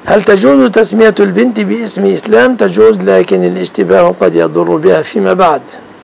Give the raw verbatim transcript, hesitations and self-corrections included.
هل تجوز تسمية البنت باسم إسلام؟ تجوز، لكن الاشتباه قد يضر بها فيما بعد.